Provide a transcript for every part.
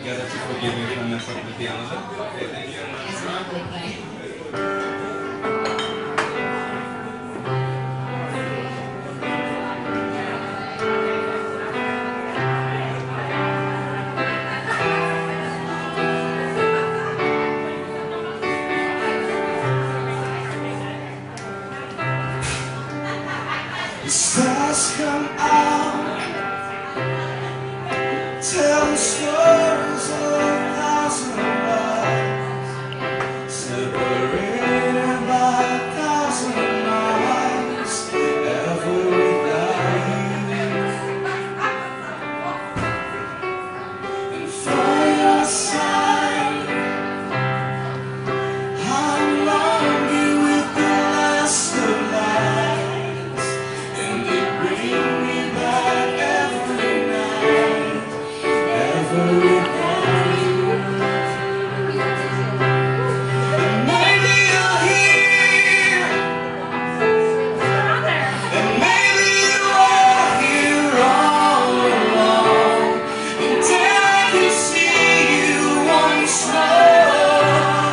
together to forgive me if I mess up the piano. Okay, thank you. It's lovely playing. The stars come out, tell stories of 1,000 lives, separated by 1,000 miles, ever without you. And for your side, I'm longing with the last of lights, and they bring me back every night, ever without you. And maybe you're here, and maybe you are here all along, and then I can see you once more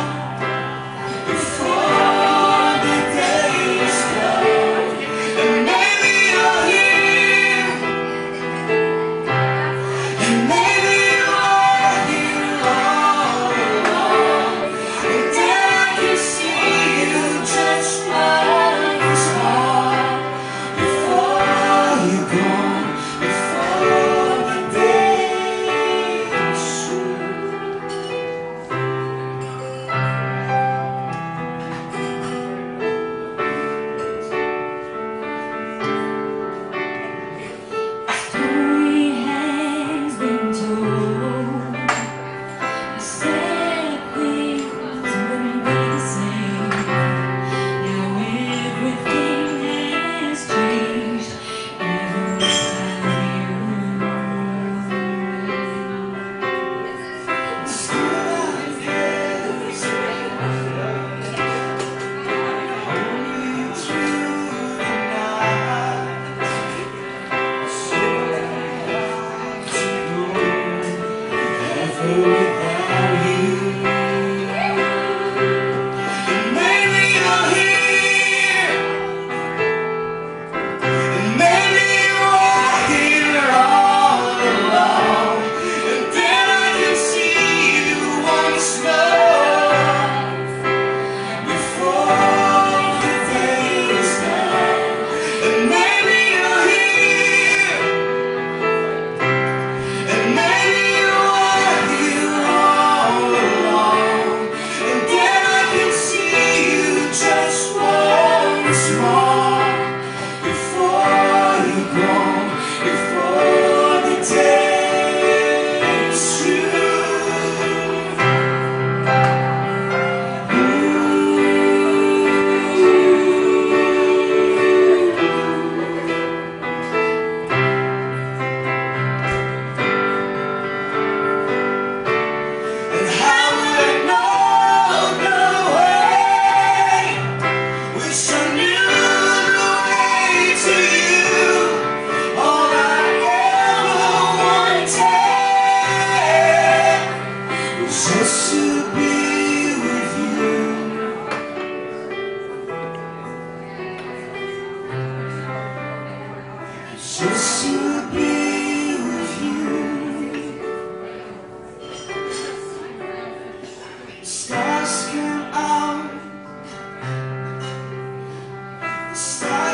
before the day is gone. And maybe you're here, and maybe you are here all along, and then I can see you just once more before you're gone, before the day is through. Story has been told. I said things wouldn't be the same. Now everything has changed, even without you. Just to be with you, just to be with you. Stars come out, stars